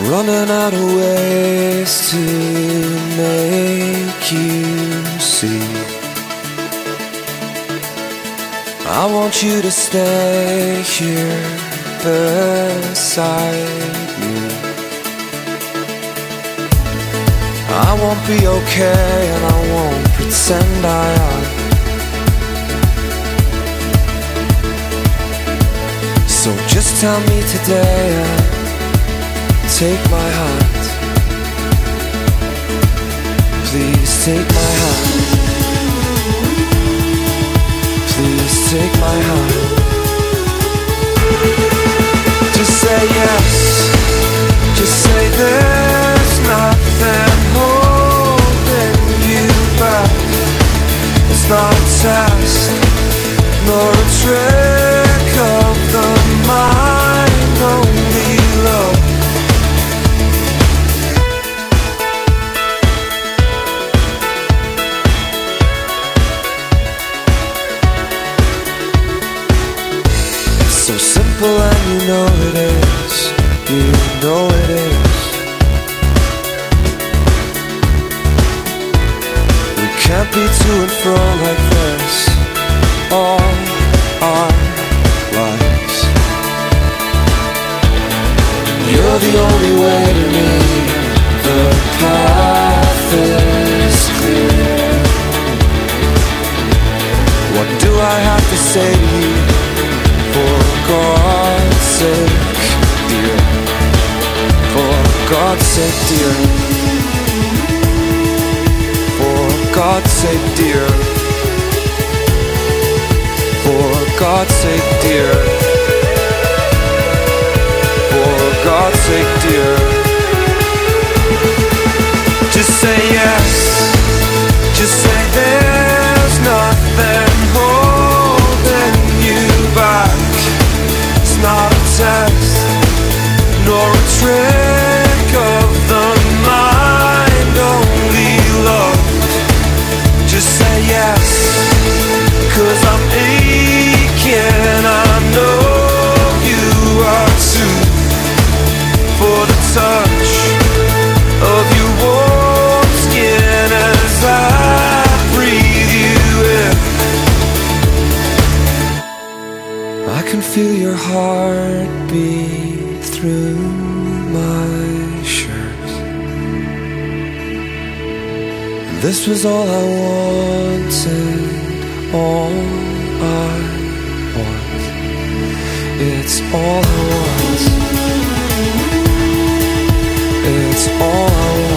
running out of ways to make you see. I want you to stay here beside me. I won't be okay and I won't pretend I am. So just tell me today and take my hand. Please take my hand. Please take my hand. Just say yes. Just say there's nothing holding you back. It's not a test, nor a trick of the mind, only love. So simple and you know it is. You know it is. We can't be to and fro like this all our lives. You're the only way to me. The path is clear. What do I have to say to you? For God's sake, dear. For God's sake, dear. For God's sake, dear. For God's sake, dear. For God's sake, dear. Just say yes. Just say there's nothing holding you back. It's not a test, nor a trick of the mind, only love. Just say yes, 'cause I'm aching, I know you are too. For the touch of your warm skin as I breathe you in. I can feel your heartbeat through my shirt. And this was all I wanted, all I want. It's all I want. It's all I want.